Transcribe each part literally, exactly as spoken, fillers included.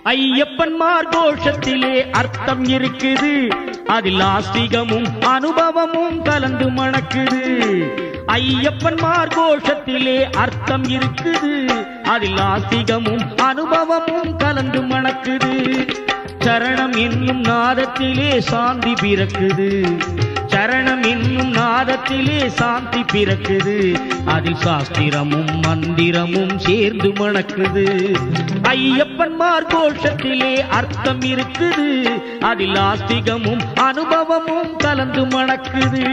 ஐயப்பன்மார் கோஷத்திலே அர்த்தம் இருக்குது, அதில் ஆஸ்திகமும் அனுபவமும் கலந்து மணக்குது. ஐயப்பன்மார் கோஷத்திலே அர்த்தம் இருக்குது, அதில் ஆஸ்திகமும் அனுபவமும் கலந்து மணக்குது. சரணம் என்னும் நாதத்திலே சாந்தி பிறக்குது, சரணம் என்னும் நாதத்திலே சாந்தி பிறக்குது. அதில் சாஸ்திரமும் மந்திரமும் சேர்ந்து மணக்குது. ஐயப்பன்மார் கோஷத்திலே அர்த்தம் இருக்குது, அதில் ஆஸ்திகமும் அனுபவமும் கலந்து மணக்குது.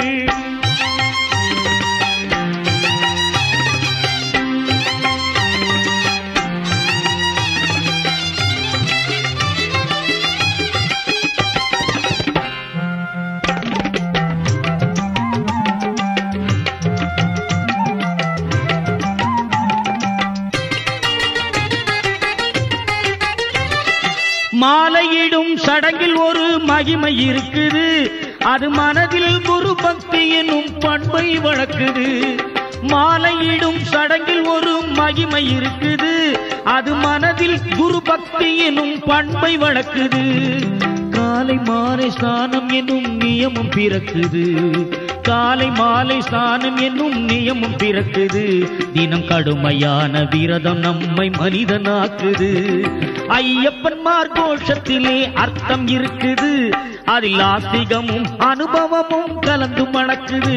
மாலையிடும் சடங்கில் ஒரு மகிமை இருக்குது, அது மனதில் குரு பக்தி எனும் பண்பை வளர்க்குது. மாலையிடும் சடங்கில் ஒரு மகிமை இருக்குது, அது மனதில் குரு பக்தி எனும் பண்பை வளர்க்குது. காலை மாலை ஸ்நானம் என்னும் நியமம் பிறக்குது, காலை மாலை ஸ்நானம் என்னும் நியமம் பிறக்குது. தினம் கடுமையான விரதம் நம்மை மனிதனாக்குது. ஐயப்பன்மார் கோஷத்திலே அர்த்தம் இருக்குது, அதில் ஆஸ்திகமும் அனுபவமும் கலந்து மணக்குது.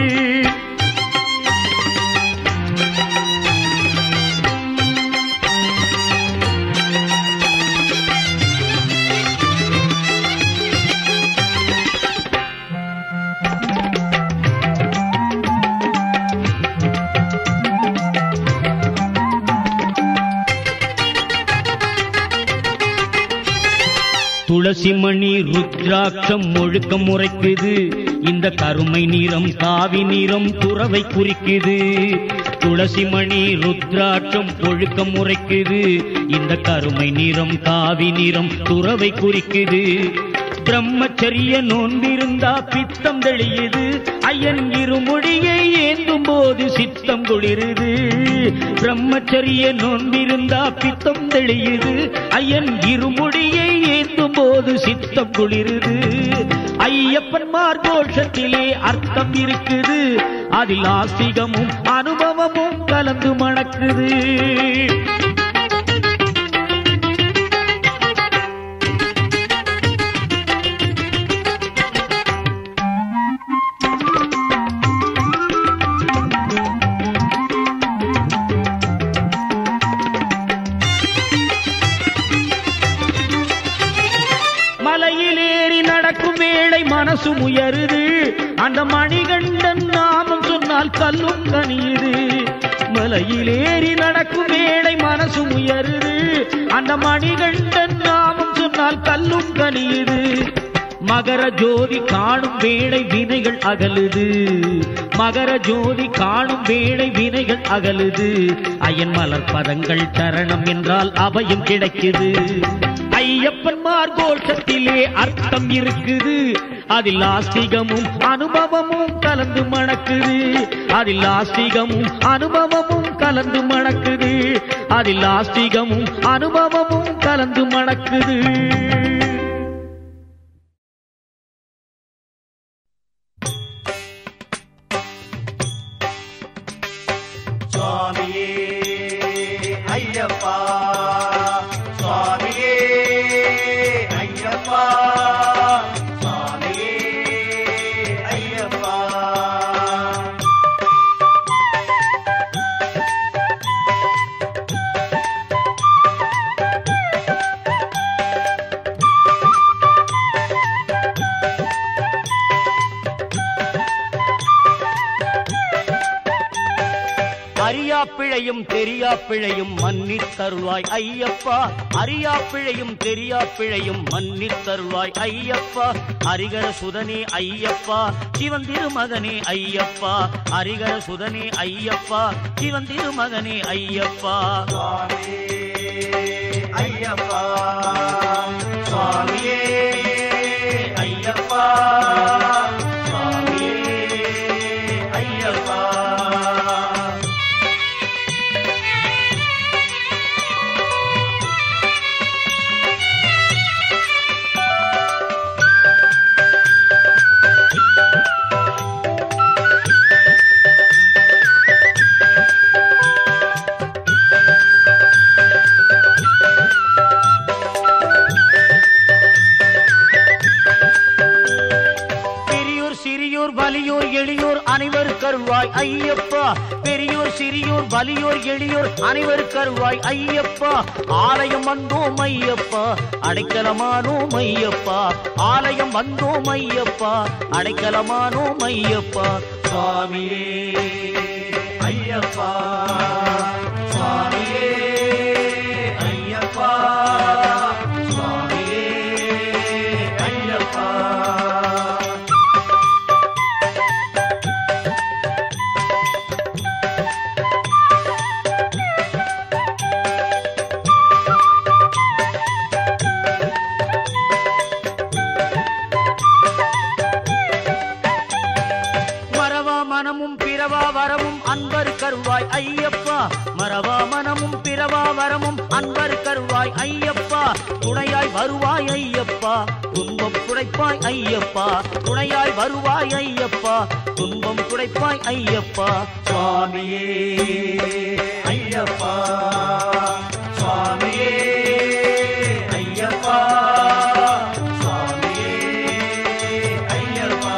துளசி மணி ருத்ராட்சம் ஒழுக்கம் முறைக்குது, இந்த கருமை நிறம் காவி நிறம் துறவை குறிக்குது. துளசி மணி ருத்ராட்சம் ஒழுக்கம் முறைக்குது, இந்த கருமை நிறம் காவி நிறம் துறவை குறிக்குது. பிரம்மச்சரிய நோன்பிருந்தா பித்தம் தெளியுது, ஐயன் இருமுடியை ஏந்தும் போது சித்தம் குளிருது. பிரம்மச்சரிய நோன்பிருந்தா பித்தம் தெளியுது, ஐயன் இருமுடியை ஏந்தும் போது சித்தம் குளிருது. ஐயப்பன்மார் கோஷத்திலே அர்த்தம் இருக்குது, அதில் ஆஸ்திகமும் அனுபவமும் கலந்து மணக்குது. மலையிலேறி நடக்கும் வேளை மனசு உயருது, அந்த மணிகண்டன் நாமம் சொன்னால் கல்லும் கனியுது. மலையிலேறி நடக்கும் வேளை மனசு உயருது, அந்த மணிகண்டன் நாமம் சொன்னால் கல்லும் கனியுது. மகர ஜோதி காணும் வேளை வினைகள் அகலுது, மகர ஜோதி காணும் வேளை வினைகள் அகலுது. ஐயன் மலர் பதங்கள் சரணம் என்றால் அபயம் கிடைக்குது. ஐயப்பன்மார் கோஷத்திலே அர்த்தம் இருக்குது, அதில் ஆஸ்திகமும் அனுபவமும் கலந்து மணக்குது. அதில் ஆஸ்திகமும் அனுபவமும் கலந்து மணக்குது. அதில் ஆஸ்திகமும் அனுபவமும் கலந்து மணக்குது. சுவாமியே ஐயப்பா, சுவாமியே ஐயப்பா, சுவாமியே ஐயப்பா. அறியா பிழையும் தெரியா பிழையும் மன்னித் தருள்வாய் ஐயப்பா, அறியா பிழையும் தெரியா பிழையும் மன்னித் தருள்வாய் ஐயப்பா. ஹரிகர சுதனே ஐயப்பா, சிவந்திரு மகனே ஐயப்பா, ஹரிகர சுதனே ஐயப்பா, சிவந்திரு மகனே ஐயப்பா. சுவாமியே ஐயப்பா, சுவாமியே ஐயப்பா, சுவாமியே ஐயப்பா. பெரியோர் சிறியோர் வலியோர் எளியோர் அனைவருக்கு அருள்வாய் ஐயப்பா. ஆலயம் வந்தோம் ஐயப்பா, அடைக்கலமானோம் ஐயப்பா. ஆலயம் வந்தோம் ஐயப்பா, அடைக்கலமானோம் ஐயப்பா. சுவாமியே ஐயப்பா, சுவாமியே ஐயப்பா, சுவாமியே ஐயப்பா. மனமும் பிறவா வரமும் அன்பர் கருவாய் ஐயப்பா. மறவா மனமும் பிறவா வரமும் அன்பர் கருவாய் ஐயப்பா. துணையாய் வருவாய் ஐயப்பா, துன்பம் துடைப்பாய் ஐயப்பா. துணையாய் வருவாய் ஐயப்பா, துன்பம் துடைப்பாய் ஐயப்பா. சுவாமியே ஐயப்பா, சுவாமியே ஐயப்பா, சுவாமியே ஐயப்பா.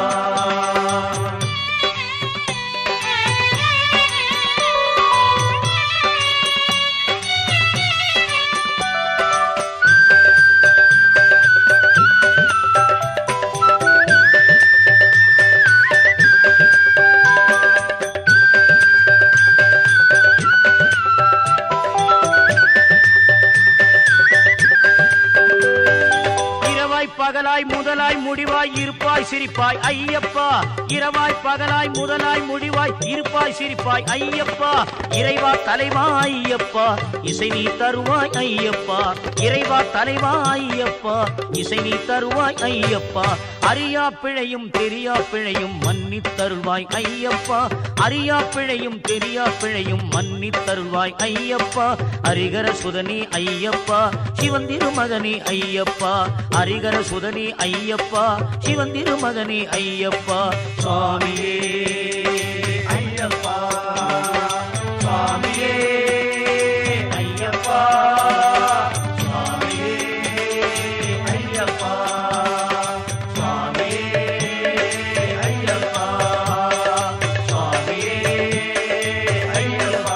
பகலாய் முதலாய் முடிவாய் இருப்பாய் சிரிப்பாய் ஐயப்பா. இரவாய் பகலாய் முதலாய் முடிவாய் இருப்பாய் சிரிப்பாய் ஐயப்பா. இறைவா தலைவா ஐயப்பா, இசை நீ தருவாய் ஐயப்பா. இறைவா தலைவா ஐயப்பா, இசை நீ தருவாய் ஐயப்பா. அறியா பிழையும் தெரியா பிழையும் மன்னித்தருள்வாய் ஐயப்பா. அறியா பிழையும் தெரியா பிழையும் மன்னித்தருள்வாய் ஐயப்பா. ஹரிகர சுதனே ஐயப்பா, சிவன் திருமகனே ஐயப்பா. ஹரிகர சுதனே ஐயப்பா, சிவன் திருமகனே ஐயப்பா. சுவாமியே ஐயப்பா, சுவாமியே ஐயப்பா, சுவாமியே ஐயப்பா, சுவாமியே ஐயப்பா, சுவாமியே ஐயப்பா.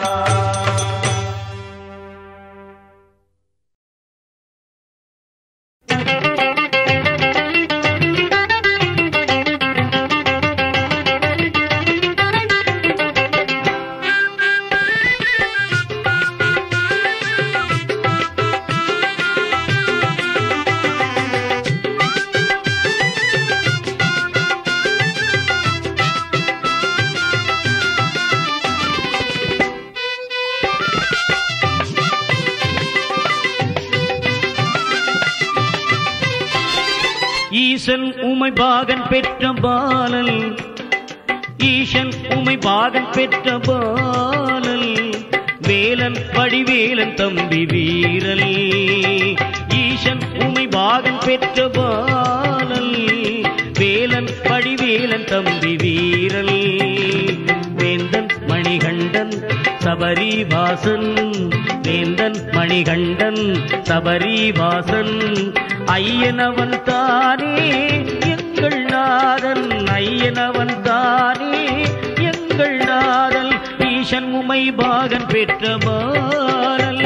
ஈசன் உமை பாகன் பெற்ற பாலல், ஈசன் உமை பாகன் பெற்ற பாலல். வேலன் வடிவேலன் தம்பி வீரல். ஈசன் உமை பாகன் பெற்ற பாலல். வேலன் வடிவேலன் தம்பி வீரல். வேந்தன் மணிகண்டன் சபரிவாசன். வேந்தன் மணிகண்டன் சபரிவாசன். ஐயனவன் தானே எங்கள் நாதன். ஐயனவன் தானே எங்கள் நாதன். ஈசன் உமை பாகன் பெற்ற பாலல்.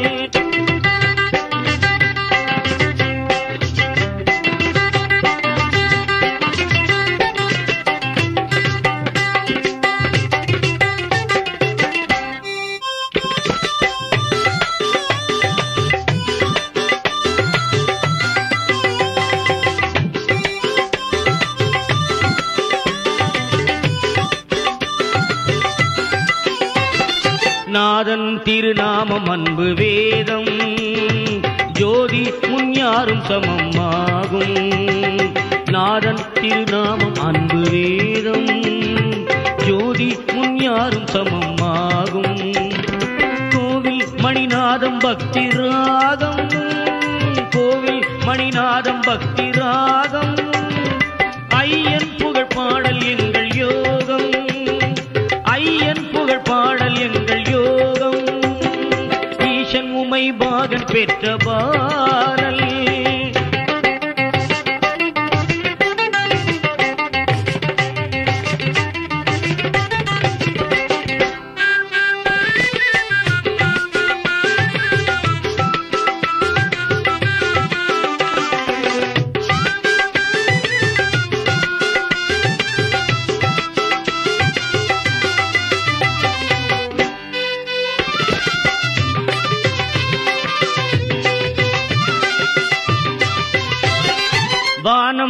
நாதன் திருநாமம் அன்பு வேதம். ஜோதி முன்யாரும் சமம் ஆகும். நாதன் திருநாமம் அன்பு வேதம். ஜோதி முன்யாரும் சமம் ஆகும். கோவில் மணிநாதம் பக்தி ராகம். கோவில் மணிநாதம் பக்தி ராகம். ஐயன் புகழ் பாடல் எங்கள் யோகம். ஐயன் புகழ் பாடல் எங்கள் யோகம். ஈசன் உமை பாகன் பெற்ற பாலல்.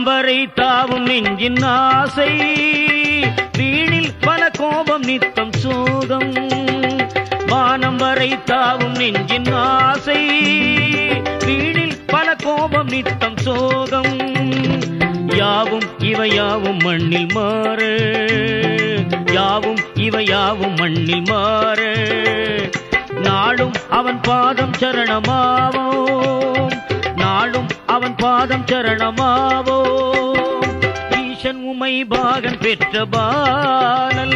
வானம் வரை தாவும் நெஞ்சின் ஆசை, வீணில் பல கோபம் நித்தம் சோகம். வானம் வரை தாவும் நெஞ்சின் ஆசை, வீணில் பல கோபம் நித்தம் சோகம். யாவும் இவையாவும் மண்ணில் மாற, யாவும் இவையாவும் மண்ணில் மாற, நாளும் அவன் பாதம் சரணமாவோம், நாளும் அவன் பாதம் சரணமாவோம். ஈசன் உமை பாகன் பெற்ற பாலல்,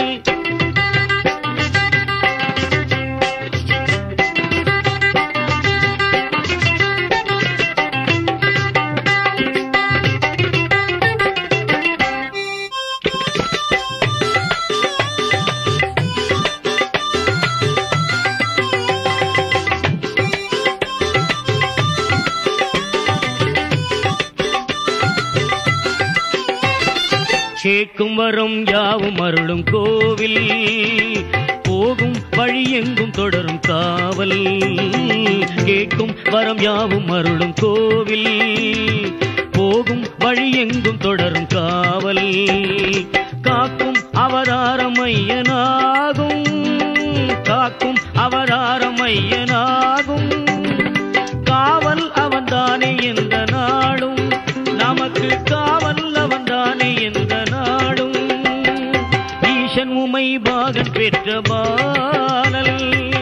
கேட்கும் வரும் யாவும் அருளும் கோவில், போகும் வழி எங்கும் தொடரும் காவல். கேட்கும் வரம் யாவும் அருளும் கோவில், போகும் வழி எங்கும் தொடரும் காவல். காக்கும் அவதாரம் ஐயனாகும், காக்கும் அவதாரம் ஐயனாகும். காவல் அவன்தானே எந்த நாளும், நமக்கு காவல் அவன்தானே எந்த நாளும். ஈசன் உமை பாகன் பெற்ற பாலல்,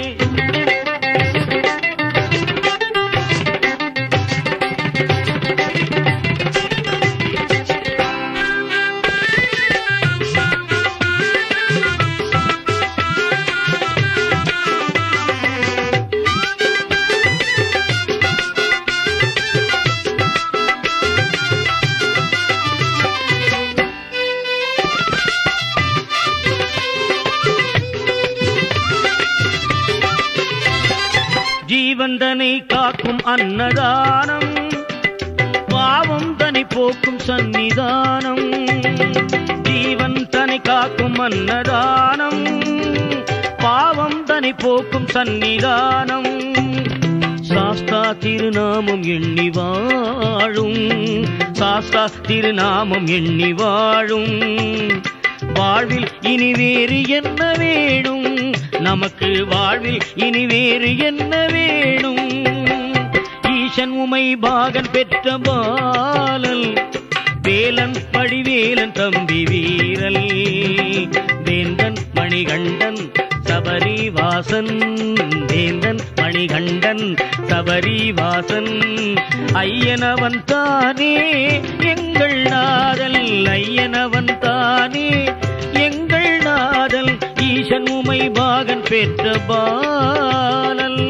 ஜீவந்தனை காக்கும் அன்னதானம், பாவம் தனை போக்கும் சந்நிதானம். ஜீவன் தனை காக்கும் அன்னதானம், பாவம் தனை போக்கும் சந்நிதானம். சாஸ்தா திருநாமம் எண்ணி வாழும், சாஸ்தா திருநாமம் எண்ணி வாழும். வாழ்வில் இனி வேறு என்ன வேணும், நமக்கு வாழ்வில் இனி வேறு என்ன வேணும். ஈசன் உமை பாகன் பெற்ற பாலல், வேலன் படிவேலன் தம்பி வீரல். வேந்தன் மணிகண்டன் சபரிவாசன், வேந்தன் மணிகண்டன் சபரிவாசன். ஐயனவன் தானே எங்கள் நாதல், ஐயனவன் தானே எங்கள் நாதல். ஈசன் உமை பாகன் பெற்ற பாலல்.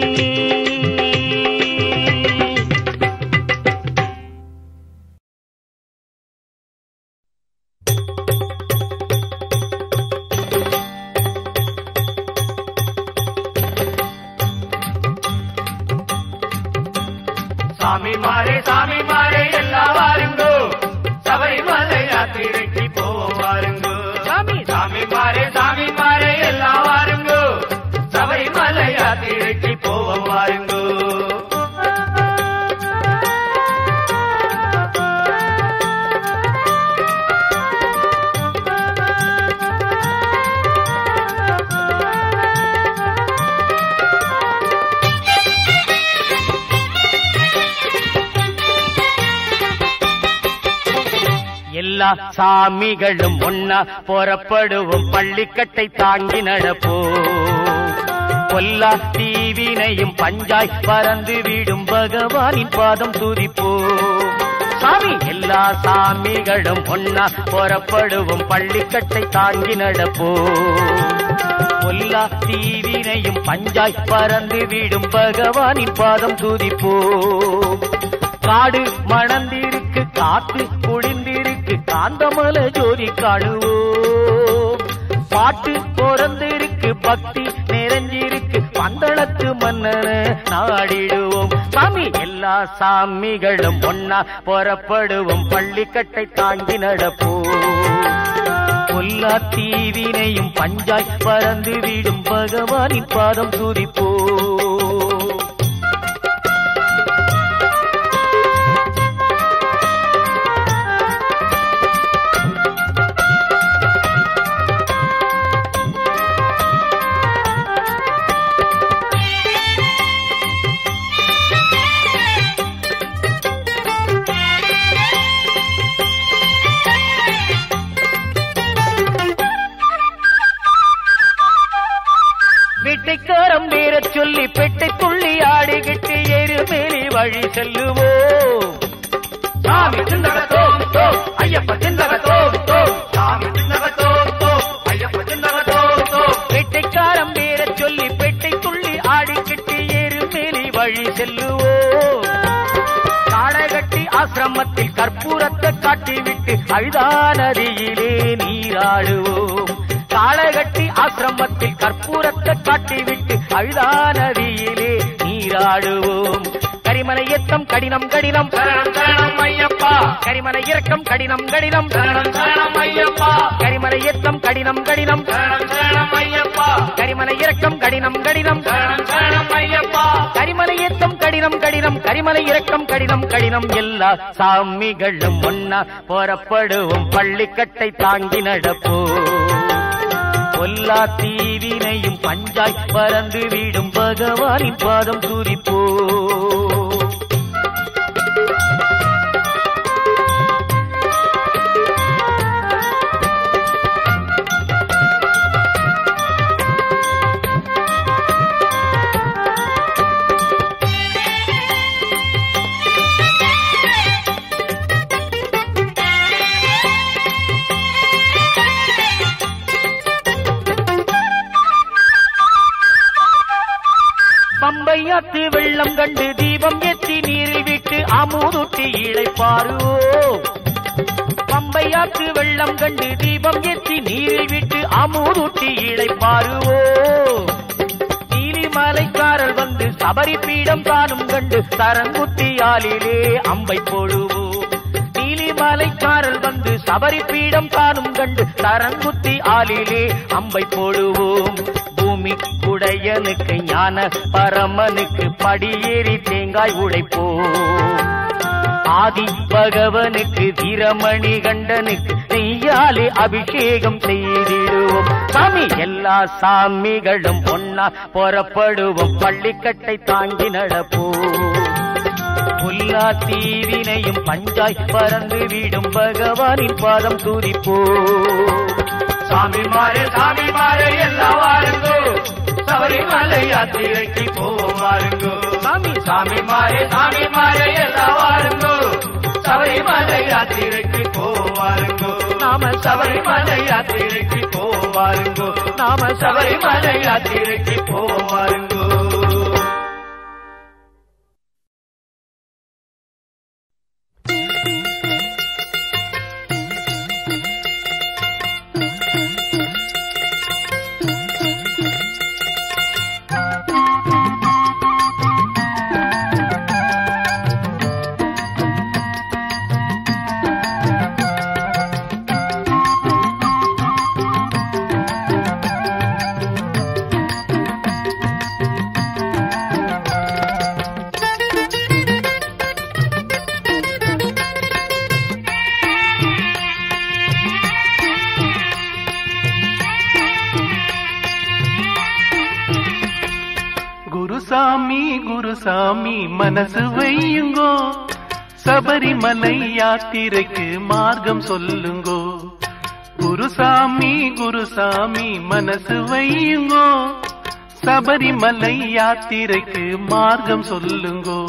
சாமி மாறே சாமி மாறே எல்லாம் வாருங்கோ, சபரிமலை யாத்திரைக்கு போவோம் வாருங்கோ. சாமி சாமி மாறே சாமி மாறே எல்லாம் வாருங்கோ, சபரிமலை யாத்திரைக்கு போவோம் வாருங்கோ. எல்லா சாமிகளும் ஒன்னா புறப்படுவோம், பள்ளிக்கட்டை தாங்கி நடப்போம். கொல்லா தீவினையும் பஞ்சாய் பறந்து விடும் பகவானின் பாதம் துதிப்போம். சாமி எல்லா சாமிகளும் ஒன்னா புறப்படுவோம், பள்ளிக்கட்டை தாங்கி நடப்போம். கொல்லா தீவினையும் பஞ்சாய் பறந்து விடும் பகவானின் பாதம் துதிப்போம். காடு மணந்திருக்கு, காத்து குடிந்திருக்கு, காந்தமல ஜோதி காணுவோம். பாட்டு பொறந்திருக்கு, பக்தி நிறைஞ்சிருக்கு, பந்தளத்து மன்னன நாடிடுவோம். சாமி எல்லா சாமிகளும் ஒன்னா புறப்படுவோம், பள்ளிக்கட்டை தாங்கி நடப்போம். கொல்லா தீவினையும் பஞ்சாய் பறந்து விடும் பகவானின் பாதம் துதிப்போம். வேட்டைக்காரம் நேர சொல்லி பெட்டை துள்ளி ஆடிக்கிட்டு எருமேலி வழி செல்லுவோம். சாமி சிந்தக தோம் தோம் ஐயப்ப சிந்தக தோம் தோம் சாமி சிந்தக தோம் தோம் ஐயப்ப சிந்தக தோம் தோம். வேட்டைக்காரம் நேர சொல்லி பெட்டை துள்ளி ஆடிக்கிட்டு எருமேலி வழி செல்லுவோம். காடகட்டி ஆசிரமத்தில் கற்பூரத்தை காட்டிவிட்டு அழுதா நதியிலே நீராடுவோம். காளகட்டி ஆசிரமத்தில் கற்பூரத்தை காட்டிவிட்டு அழுதா நதியிலே நீராடுவோம். கரிமலை ஏத்தம் கடினம் கடினம் சரணம் சரணம் ஐயப்பா. கரிமலை இறக்கம் கடினம் கடினம் சரணம் சரணம் ஐயப்பா. கரிமலை ஏத்தம் கடினம் கடினம் சரணம் சரணம் ஐயப்பா. கரிமலை இறக்கம் கடினம் கடினம் சரணம் சரணம் ஐயப்பா. கரிமலை ஏத்தம் கடினம் கடினம் கரிமலை இறக்கம் கடினம் கடினம். எல்லா சாமிகளும் ஒன்னா புறப்படுவோம் பள்ளிக்கட்டை தாங்கி நடப்போம். பொல்லா தீவினையும் பஞ்சாய் பறந்து விடும் பகவானின் பாதம் துதிப்போ. பம்பையாத்து வெள்ளம் கண்டு தீபம் ஏற்றி நீரில் விட்டு அமுதூட்டி இளைப்பாருவோம். பம்பையாத்து வெள்ளம் கண்டு தீபம் ஏற்றி நீரில் விட்டு அமுதூட்டி இளைப்பாருவோம். நீலிமலைக்காரர் வந்து சபரி பீடம் காணும் கண்டு தரங்குத்தியாலிலே அம்பை போடுவோம். நீலிமலைக்காரர் வந்து சபரி பீடம் காணும் கண்டு தரங்குத்தி ஆலிலே அம்பை போடுவோம். பூமி குடையனுக்கு ஞான பரமனுக்கு படியேறி தேங்காய் உடைப்போம். ஆதி பகவனுக்கு வீரமணி கண்டனுக்கு நெய்யாலே அபிஷேகம் செய்திடுவோம். சாமி எல்லா சாமிகளும் ஒன்னா புறப்படுவோம் பள்ளிக்கட்டை தாங்கி நடப்போம். புல்லா தீவினையும் பஞ்சாய் பறந்து விடும் பகவானின் பாதம் துதிப்போம். சாமி மாறு சாமி மாறு எல்லாம் வாருங்கோ சபரிமலை யாத்திரைக்கு போவோம் வாருங்கோ. சாமி சாமி மாறு சாமி மாறு எல்லாம் வாருங்கோ சபரிமலை யாத்திரைக்கு போவோம் வாருங்கோ. நாம சபரிமலை யாத்திரைக்கு போவோம் வாருங்கோ. நாம சபரிமலை யாத்திரைக்கு போவோம் வாருங்கோ. குருசாமி குருசாமி மனசு வையுங்கோ சபரிமலை யாத்திரைக்கு மார்க்கம் சொல்லுங்கோ. குருசாமி குருசாமி மனசு வையுங்கோ சபரிமலை யாத்திரைக்கு மார்க்கம் சொல்லுங்கோ.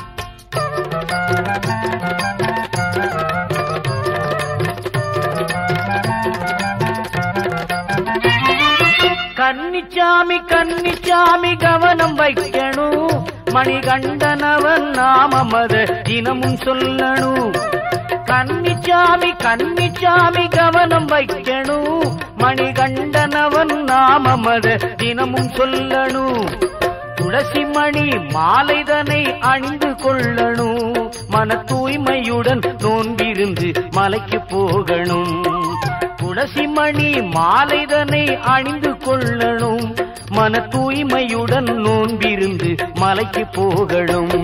கன்னிச்சாமி கன்னிச்சாமி கவனம் வைக்கணும். மணிகண்டனவன் நாமமத தினமும் சொல்லணும். கன்னிச்சாமி கன்னிச்சாமி கவனம் வைக்கணும். மணிகண்டனவன் நாமமத தினமும் சொல்லணும். துளசி மணி மாலைதனை அணிந்து கொள்ளணும். மன தூய்மையுடன் நோன்பிருந்து மலைக்கு போகணும். துளசி மணி மாலைதனை அணிந்து கொள்ளணும். மன தூய்மையுடன் நோன்பிருந்து மலைக்கு போகணும்.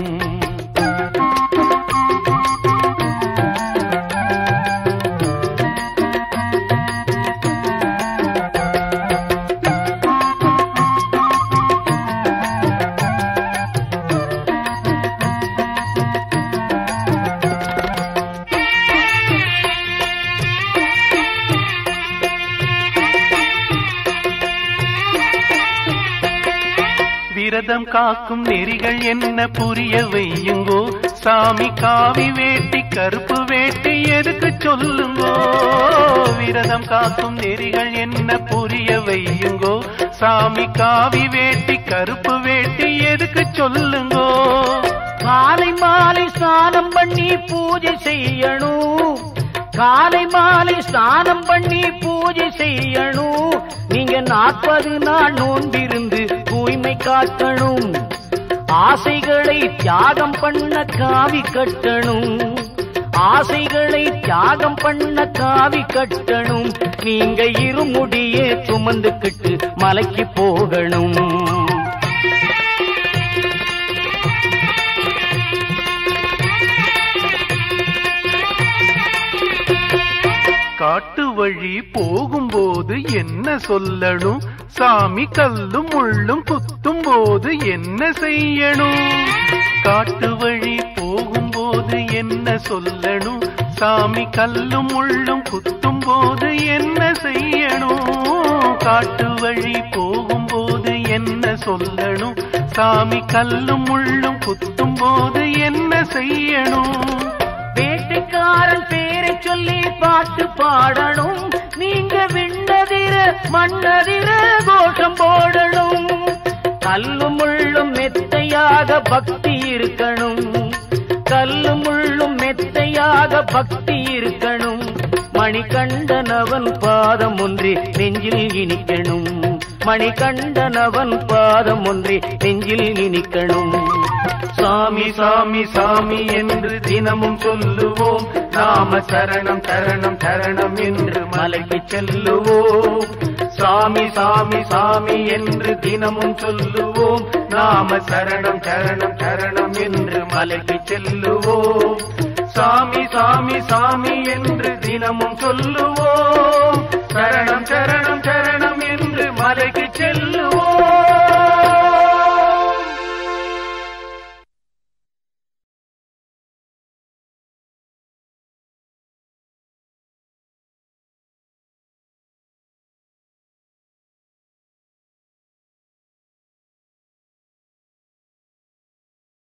விரதம் காக்கும் நெறிகள் என்ன புரிய வையுங்கோ சாமி காவி வேட்டி கருப்பு வேட்டி எதுக்கு சொல்லுங்கோ விரதம் காக்கும் நெறிகள் என்ன புரிய வையுங்கோ சாமி காவி வேட்டி கருப்பு வேட்டி எதுக்கு சொல்லுங்கோ காலை மாலை ஸ்நானம் பண்ணி பூஜை செய்யணும் காலை மாலை ஸ்நானம் பண்ணி பூஜை செய்யணும் நீங்க நாற்பது நாள் நோன்பிருந்து தூய்மை காக்கணும் ஆசைகளை தியாகம் பண்ண காவி கட்டணும் ஆசைகளை தியாகம் பண்ண காவி கட்டணும் நீங்க இருமுடியே சுமந்துக்கிட்டு மலைக்கு போகணும் காட்டு வழி போகும்போது என்ன சொல்லணும் சாமி கல்லும் முள்ளும் குத்தும் போது என்ன செய்யணும் காட்டு வழி போகும்போது என்ன சொல்லணும் சாமி கல்லும் முள்ளும் குத்தும் போது என்ன செய்யணும் காட்டு வழி போகும்போது என்ன சொல்லணும் சாமி கல்லும் முள்ளும் குத்தும் போது என்ன செய்யணும் வேட்டைக்காரன் பேரை சொல்லி பாட்டு பாடணும் நீங்க விண்ணதிர மண்ணதிர கோஷம் போடணும் கல்லும் முள்ளும் மெத்தையாக பக்தி இருக்கணும் கல்லும் முள்ளும் மெத்தையாக பக்தி இருக்கணும் மணிகண்டனவன் பாதம் ஒன்றி நெஞ்சில் இனிக்கணும் மணிகண்டனவன் பாதம் ஒன்றி நெஞ்சில் இனிக்கணும் சாமி சாமி சாமி என்று தினமும் சொல்லுவோம் நாம சரணம் சரணம் சரணம் என்று மலைக்கு செல்லுவோம் சாமி சாமி சாமி என்று தினமும் சொல்லுவோம் நாம சரணம் சரணம் சரணம் என்று மலைக்கு செல்லுவோம் சாமி சாமி சாமி என்று தினமும் சொல்லுவோம் சரணம் சரணம் சரணம் என்று மலைக்கு செல்லுவோம்